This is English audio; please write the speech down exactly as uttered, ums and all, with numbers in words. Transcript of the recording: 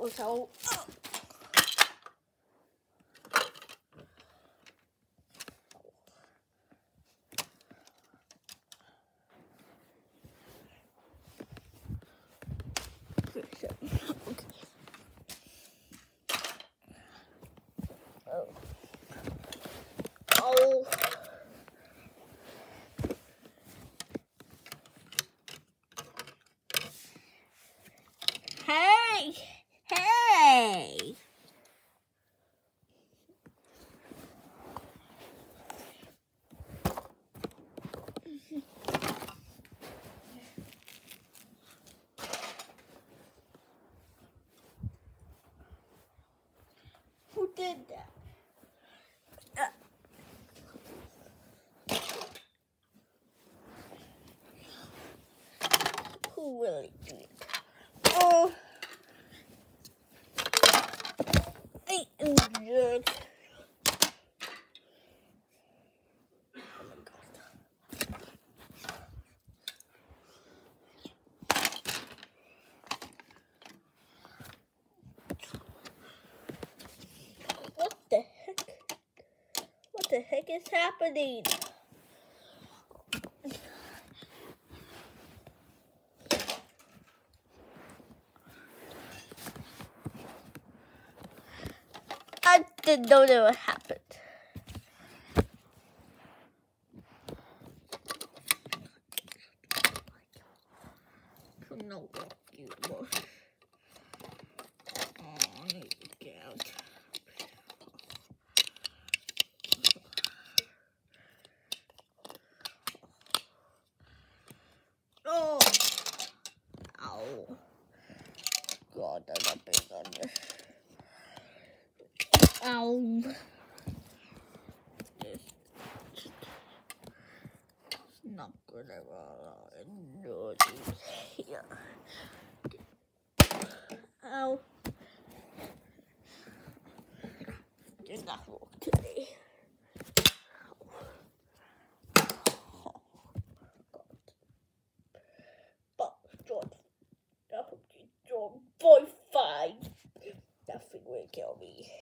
so. Oh. Okay. Oh. Oh. Hey! Hey! Who did that? Uh. Who really did it? Oh! I injured. Oh my god. What the heck? What the heck is happening? I didn't know that would happen. I don't know what you were. Oh, I need to get out. Oh! Ow. God, that's a big on this. Ow. This is not good at all. No, here. Ow. Did not work today. Oh, God. But, John, that would be John, boy, fine. Nothing will kill me.